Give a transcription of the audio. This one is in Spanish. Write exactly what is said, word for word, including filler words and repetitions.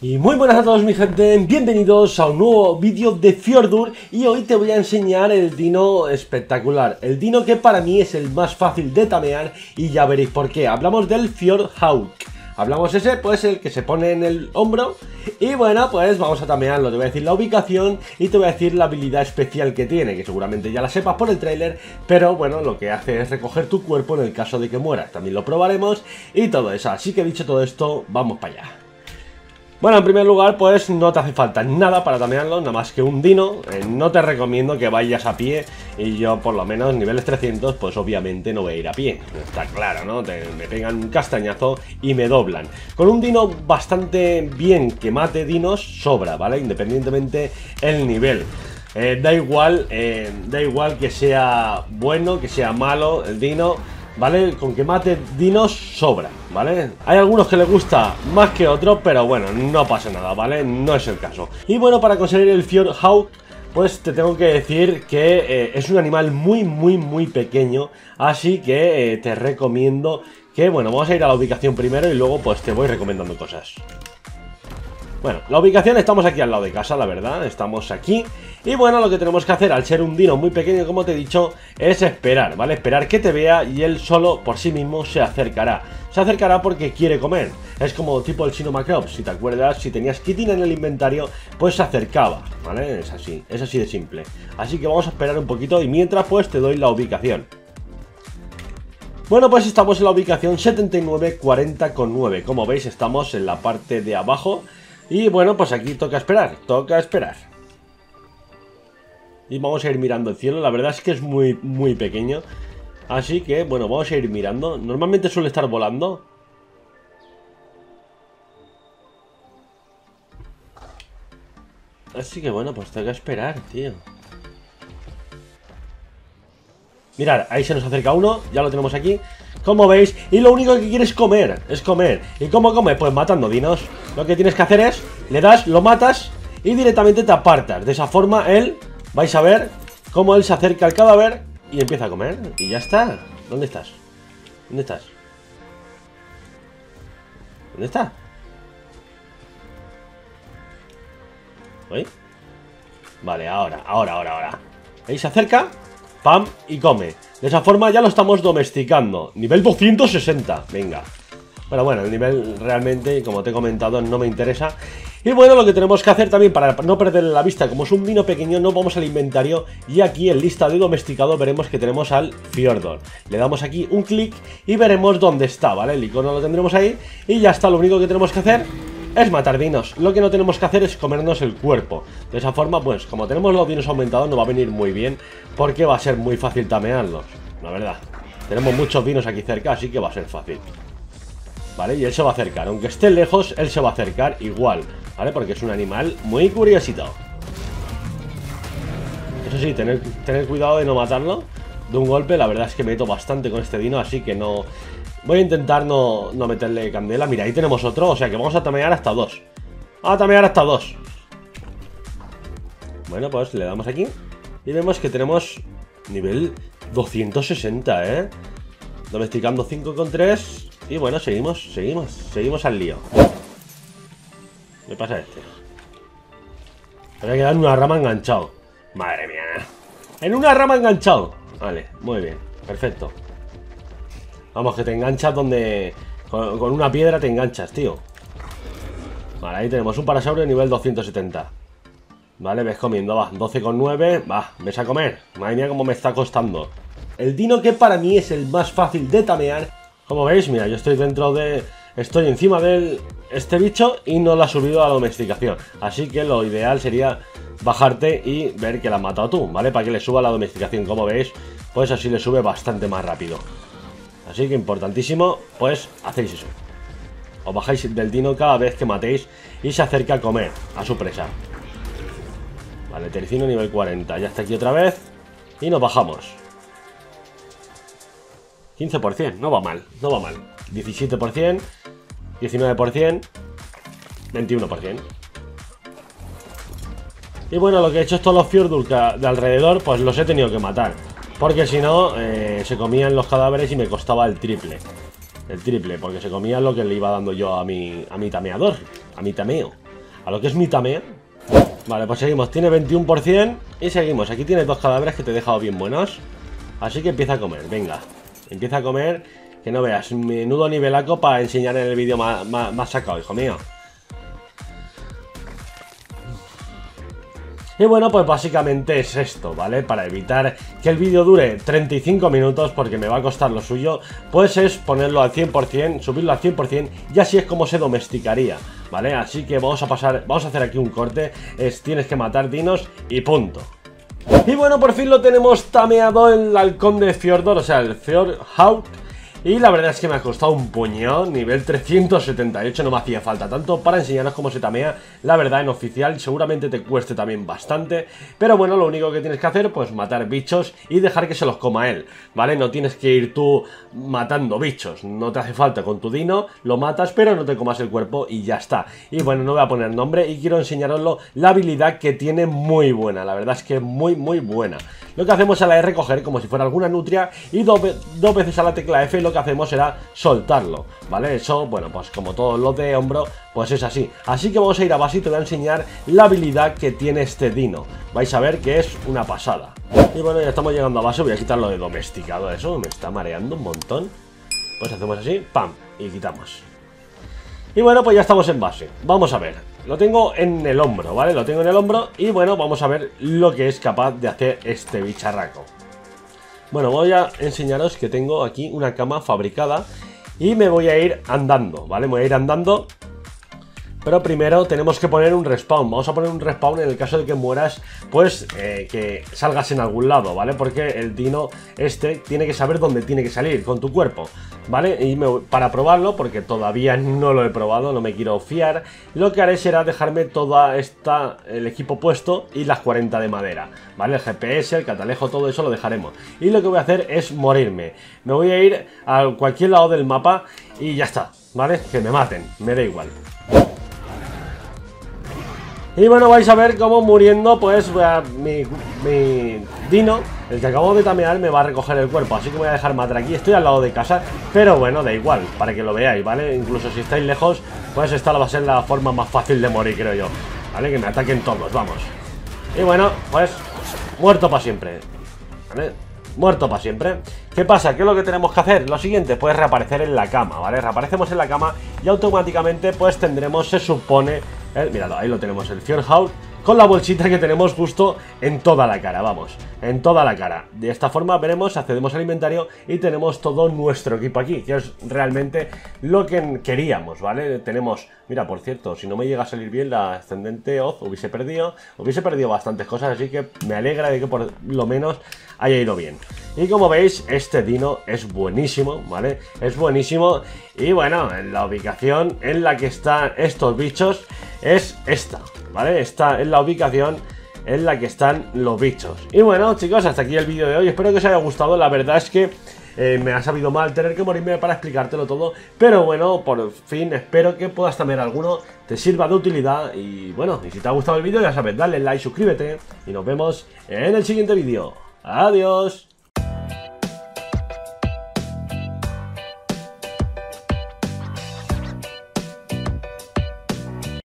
Y muy buenas a todos mi gente, bienvenidos a un nuevo vídeo de Fjordur. Y hoy te voy a enseñar el dino espectacular, el dino que para mí es el más fácil de tamear. Y ya veréis por qué. Hablamos del Fjordhawk. Hablamos ese, pues el que se pone en el hombro. Y bueno, pues vamos a tamearlo. Te voy a decir la ubicación y te voy a decir la habilidad especial que tiene, que seguramente ya la sepas por el tráiler. Pero bueno, lo que hace es recoger tu cuerpo en el caso de que mueras. También lo probaremos y todo eso. Así que dicho todo esto, vamos para allá. Bueno, en primer lugar, pues no te hace falta nada para tamearlo, nada más que un dino. eh, No te recomiendo que vayas a pie. Y yo, por lo menos, niveles trescientos, pues obviamente no voy a ir a pie. Está claro, ¿no? Te, me pegan un castañazo y me doblan. Con un dino bastante bien que mate dinos, sobra, ¿vale? Independientemente el nivel. Eh, da igual, eh, da igual que sea bueno, que sea malo el dino, ¿vale? Con que mate dinos sobra, ¿vale? Hay algunos que les gusta más que otros, pero bueno, no pasa nada, ¿vale? No es el caso. Y bueno, para conseguir el Fjordhawk, pues te tengo que decir que eh, es un animal muy, muy, muy pequeño. Así que eh, te recomiendo que, bueno, vamos a ir a la ubicación primero y luego pues te voy recomendando cosas. Bueno, la ubicación, estamos aquí al lado de casa, la verdad, estamos aquí. Y bueno, lo que tenemos que hacer, al ser un dino muy pequeño, como te he dicho, es esperar, ¿vale? Esperar que te vea y él solo, por sí mismo, se acercará. Se acercará porque quiere comer. Es como tipo el Chino Macrops, si te acuerdas, si tenías Kitin en el inventario, pues se acercaba, ¿vale? Es así, es así de simple. Así que vamos a esperar un poquito y mientras, pues, te doy la ubicación. Bueno, pues estamos en la ubicación setenta y nueve cuarenta con nueve. Como veis, estamos en la parte de abajo. Y bueno, pues aquí toca esperar, toca esperar. Y vamos a ir mirando el cielo, la verdad es que es muy, muy pequeño. Así que, bueno, vamos a ir mirando. Normalmente suele estar volando. Así que bueno, pues toca esperar, tío. Mirad, ahí se nos acerca uno, ya lo tenemos aquí, como veis, y lo único que quiere es comer, es comer. ¿Y cómo come? Pues matando dinos. Lo que tienes que hacer es, le das, lo matas y directamente te apartas. De esa forma él, vais a ver cómo él se acerca al cadáver y empieza a comer. Y ya está. ¿Dónde estás? ¿Dónde estás? ¿Dónde está? ¿Oye? Vale, ahora, ahora, ahora, ahora. Ahí se acerca. Pam, y come. De esa forma ya lo estamos domesticando. Nivel doscientos sesenta, venga. Pero bueno, el nivel realmente, como te he comentado, no me interesa. Y bueno, lo que tenemos que hacer también para no perder la vista, como es un dino pequeño, nos vamos al inventario. Y aquí en lista de domesticado veremos que tenemos al Fjordur. Le damos aquí un clic y veremos dónde está, ¿vale? El icono lo tendremos ahí y ya está. Lo único que tenemos que hacer es matar dinos. Lo que no tenemos que hacer es comernos el cuerpo. De esa forma, pues, como tenemos los dinos aumentados, nos va a venir muy bien, porque va a ser muy fácil tamearlos, la verdad. Tenemos muchos dinos aquí cerca, así que va a ser fácil. Vale, y él se va a acercar. Aunque esté lejos, él se va a acercar igual, ¿vale? Porque es un animal muy curiosito. Eso sí, tener, tener cuidado de no matarlo de un golpe. La verdad es que me meto bastante con este dino, así que no... Voy a intentar no, no meterle candela. Mira, ahí tenemos otro, o sea que vamos a tamear hasta dos. Vamos a tamear hasta dos. Bueno, pues le damos aquí y vemos que tenemos nivel doscientos sesenta, ¿eh? Domesticando cinco con tres. Y bueno, seguimos, seguimos, seguimos al lío. ¿Qué pasa a este? Me voy a quedar en una rama enganchado. Madre mía. En una rama enganchado. Vale, muy bien, perfecto. Vamos, que te enganchas donde... Con, con una piedra te enganchas, tío. Vale, ahí tenemos un parasaurio nivel doscientos setenta. Vale, ves comiendo, va, doce con nueve. Va, ves a comer. Madre mía, cómo me está costando. El dino que para mí es el más fácil de tamear. Como veis, mira, yo estoy dentro de... Estoy encima de este bicho y no lo ha subido a la domesticación. Así que lo ideal sería bajarte y ver que la has matado tú, ¿vale? Para que le suba la domesticación. Como veis, pues así le sube bastante más rápido. Así que importantísimo, pues hacéis eso. Os bajáis del dino cada vez que matéis y se acerca a comer a su presa. Vale, Tercino nivel cuarenta, ya está aquí otra vez. Y nos bajamos. quince por ciento, no va mal, no va mal. diecisiete por ciento, diecinueve por ciento, veintiuno por ciento. Y bueno, lo que he hecho es todos los Fjordur de alrededor, pues los he tenido que matar. Porque si no, eh, se comían los cadáveres y me costaba el triple. El triple, porque se comían lo que le iba dando yo a mi, a mi tameador, a mi tameo. a lo que es mi tamea. Vale, pues seguimos, tiene veintiuno por ciento y seguimos. Aquí tienes dos cadáveres que te he dejado bien buenos. Así que empieza a comer, venga. Empieza a comer, que no veas. Menudo nivelaco para enseñar en el vídeo más, más, más sacado, hijo mío. Y bueno, pues básicamente es esto, ¿vale? Para evitar que el vídeo dure treinta y cinco minutos, porque me va a costar lo suyo, pues es ponerlo al cien por cien, subirlo al cien por cien, y así es como se domesticaría, ¿vale? Así que vamos a pasar, vamos a hacer aquí un corte, es tienes que matar dinos y punto. Y bueno, por fin lo tenemos tameado el halcón de Fjordur, o sea, el Fjordhout. Y la verdad es que me ha costado un puñón, nivel trescientos setenta y ocho, no me hacía falta tanto para enseñaros cómo se tamea, la verdad, en oficial. Seguramente te cueste también bastante, pero bueno, lo único que tienes que hacer, pues matar bichos y dejar que se los coma él, ¿vale? No tienes que ir tú matando bichos, no te hace falta, con tu dino lo matas, pero no te comas el cuerpo y ya está. Y bueno, no voy a poner nombre y quiero enseñaroslo, la habilidad que tiene muy buena, la verdad es que muy muy buena. Lo que hacemos a la R, coger como si fuera alguna nutria y dos, dos veces a la tecla F lo que hacemos será soltarlo, ¿vale? Eso, bueno, pues como todos los de hombro, pues es así. Así que vamos a ir a base y te voy a enseñar la habilidad que tiene este dino. Vais a ver que es una pasada. Y bueno, ya estamos llegando a base, voy a quitarlo de domesticado, eso me está mareando un montón. Pues hacemos así, pam, y quitamos. Y bueno, pues ya estamos en base. Vamos a ver, lo tengo en el hombro, ¿vale? Lo tengo en el hombro y bueno, vamos a ver lo que es capaz de hacer este bicharraco. Bueno, voy a enseñaros que tengo aquí una cama fabricada y me voy a ir andando, ¿vale? Me voy a ir andando, pero primero tenemos que poner un respawn. Vamos a poner un respawn en el caso de que mueras, pues eh, que salgas en algún lado, ¿vale? Porque el dino este tiene que saber dónde tiene que salir con tu cuerpo, ¿vale? Y me, para probarlo, porque todavía no lo he probado, no me quiero fiar, lo que haré será dejarme toda esta, el equipo puesto y las cuarenta de madera, ¿vale? El G P S, el catalejo, todo eso lo dejaremos. Y lo que voy a hacer es morirme. Me voy a ir a cualquier lado del mapa y ya está, ¿vale? Que me maten, me da igual. Y bueno, vais a ver cómo muriendo, pues mi, mi dino, el que acabo de tamear, me va a recoger el cuerpo. Así que voy a dejar matar aquí, estoy al lado de casa, pero bueno, da igual, para que lo veáis, ¿vale? Incluso si estáis lejos, pues esta va a ser la forma más fácil de morir, creo yo, ¿vale? Que me ataquen todos, vamos. Y bueno, pues muerto para siempre, ¿vale? Muerto para siempre. ¿Qué pasa? ¿Qué es lo que tenemos que hacer? Lo siguiente, pues reaparecer en la cama, ¿vale? Reaparecemos en la cama y automáticamente pues tendremos, se supone, el, mirad, ahí lo tenemos, el Fjordhout, con la bolsita que tenemos justo en toda la cara, vamos, en toda la cara. De esta forma veremos, accedemos al inventario y tenemos todo nuestro equipo aquí, que es realmente lo que queríamos, ¿vale? Tenemos, mira, por cierto, si no me llega a salir bien la ascendente Oz, hubiese perdido, hubiese perdido bastantes cosas, así que me alegra de que por lo menos haya ido bien. Y como veis, este dino es buenísimo, ¿vale? Es buenísimo. Y bueno, en la ubicación en la que están estos bichos es esta, ¿vale? Esta es la ubicación en la que están los bichos. Y bueno, chicos, hasta aquí el vídeo de hoy. Espero que os haya gustado. La verdad es que eh, me ha sabido mal tener que morirme para explicártelo todo, pero bueno, por fin espero que puedas también alguno te sirva de utilidad. Y bueno, y si te ha gustado el vídeo, ya sabes, dale like, suscríbete y nos vemos en el siguiente vídeo. Adiós.